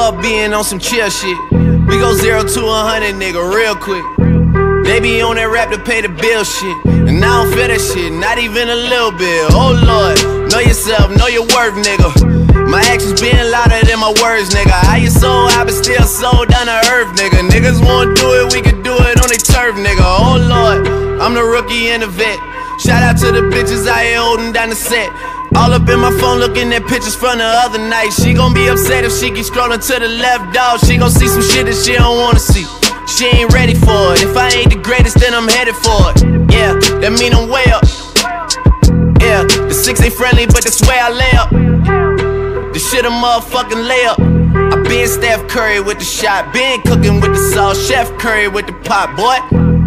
up being on some chill shit. We go 0 to 100, nigga, real quick. They be on that rap to pay the bill shit, and I don't feel that shit, not even a little bit. Oh Lord, know yourself, know your worth, nigga. My actions being louder than my words, nigga. How you so high but still so down to earth, nigga. Niggas won't do it, we can do it on their turf, nigga. Oh Lord, I'm the rookie and the vet. Shout out to the bitches out here holding down the set. All up in my phone looking at pictures from the other night. She gon' be upset if she keep scrolling to the left, dog. She gon' see some shit that she don't wanna see. She ain't ready for it. If I ain't the greatest, then I'm headed for it. Yeah, that mean I'm way up. Yeah, the 6 ain't friendly, but that's where I lay up. The shit a motherfucking layup. I been Steph Curry with the shot, been cooking with the sauce, Chef Curry with the pot, boy.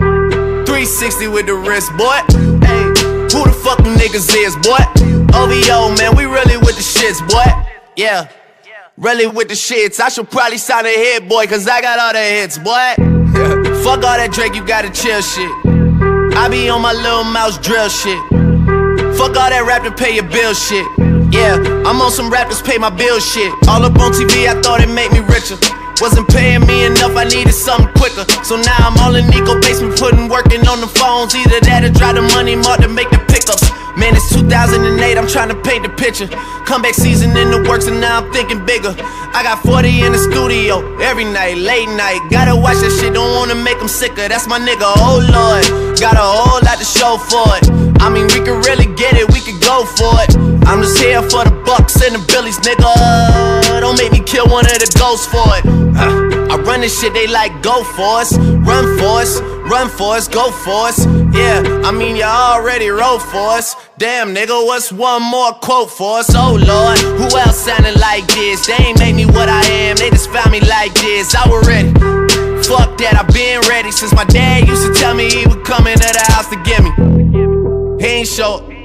360 with the wrist, boy. Hey, who the fuck them niggas is, boy? OVO, man, we really with the shits, boy. Yeah, really with the shits. I should probably sign a hit, boy, cause I got all the hits, boy. Fuck all that Drake, you gotta chill shit. I be on my little mouse drill shit. Fuck all that rap to pay your bill shit. Yeah, I'm on some rappers pay my bill shit. All up on TV, I thought it made me richer. Wasn't paying me enough, I needed something quicker. So now I'm all in Nico basement, working on the phones. Either that or drive the money mark to make the pickups. Man, it's 2008, I'm trying to paint the picture. Comeback season in the works and now I'm thinking bigger. I got 40 in the studio, every night, late night. Gotta watch that shit, don't wanna make them sicker. That's my nigga, oh Lord. Got a whole lot to show for it. I mean, we could really get it, we could go for it. I'm just here for the bucks and the billies, nigga. Don't make me kill one of the ghosts for it. I run this shit, they like go for us. Run for us, run for us, go for us. Yeah, I mean you already wrote for us. Damn nigga, what's one more quote for us? Oh Lord, who else sounded like this? They ain't make me what I am, they just found me like this. I was ready, fuck that, I been ready. Since my dad used to tell me he would come into the house to get me. He ain't show up.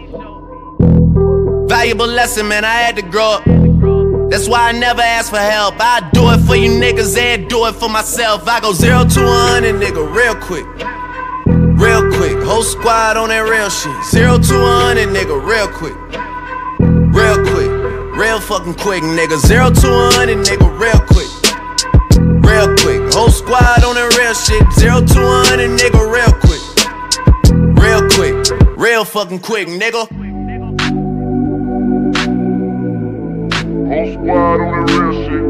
Valuable lesson, man, I had to grow up. That's why I never ask for help. I do it for you niggas and do it for myself. I go 0 to 100, nigga, real quick. Real quick, whole squad on that real shit. 0 to 100, nigga, real quick. Real quick, real fucking quick, nigga. 0 to 100, nigga, real quick. Real quick, whole squad on that real shit. 0 to 100, nigga, real quick. Real quick, real fucking quick, nigga. Whole squad on that real shit.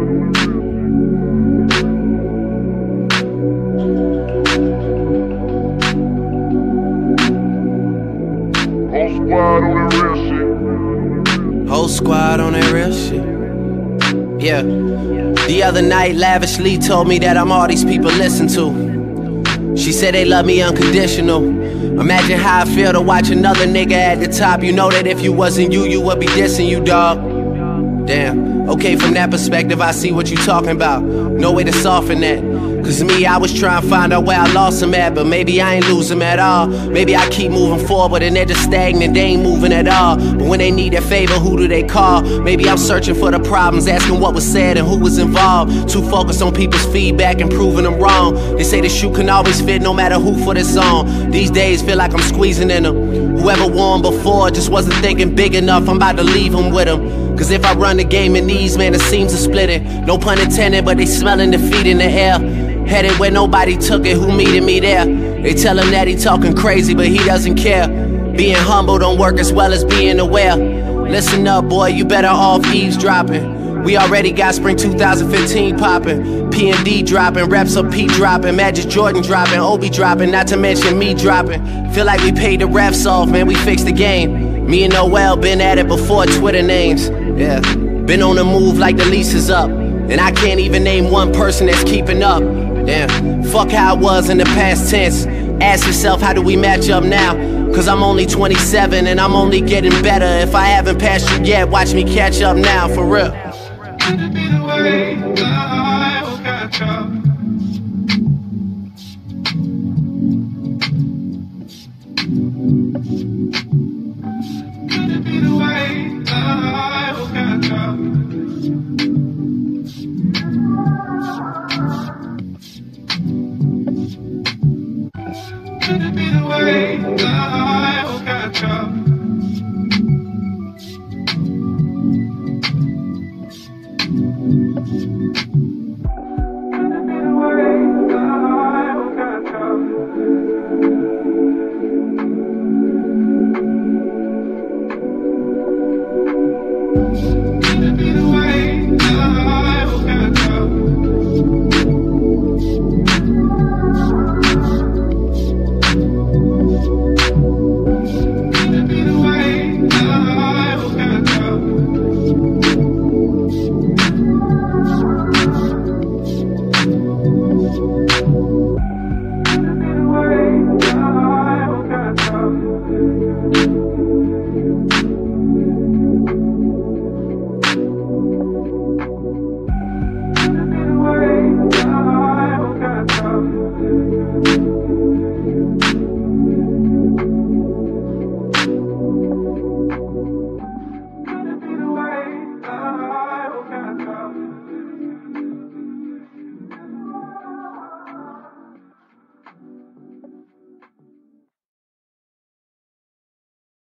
Whole squad on that real shit. Yeah. The other night, Lavishly told me that I'm all these people listen to. She said they love me unconditional. Imagine how I feel to watch another nigga at the top. You know that if you wasn't you, you would be dissing you, dog. Damn, okay, from that perspective, I see what you talking about. No way to soften that. Cause me, I was trying to find out where I lost them at, but maybe I ain't lose them at all. Maybe I keep moving forward and they're just stagnant, they ain't moving at all. But when they need their favor, who do they call? Maybe I'm searching for the problems, asking what was said and who was involved. Too focused on people's feedback and proving them wrong. They say the shoe can always fit no matter who for the song. These days feel like I'm squeezing in them. Whoever won before just wasn't thinking big enough, I'm about to leave them with them. Cause if I run the game in these, man, the seams are splitting. No pun intended, but they smelling defeat in the air. Headed where nobody took it, who meeted me there? They tell him that he talking crazy, but he doesn't care. Being humble don't work as well as being aware. Listen up, boy, you better off eavesdropping. We already got spring 2015 popping. P&D dropping, reps of P dropping, Magic Jordan dropping, Obi dropping, not to mention me dropping. Feel like we paid the refs off, man, we fixed the game. Me and Noel been at it before Twitter names. Yeah, been on the move like the lease is up. And I can't even name one person that's keeping up. Damn, fuck how it was in the past tense. Ask yourself, how do we match up now? Cause I'm only 27 and I'm only getting better. If I haven't passed you yet, watch me catch up now, for real. Could it be the way I will catch up? Could it be the way I will catch up? Could it be the way I will catch up? Bye.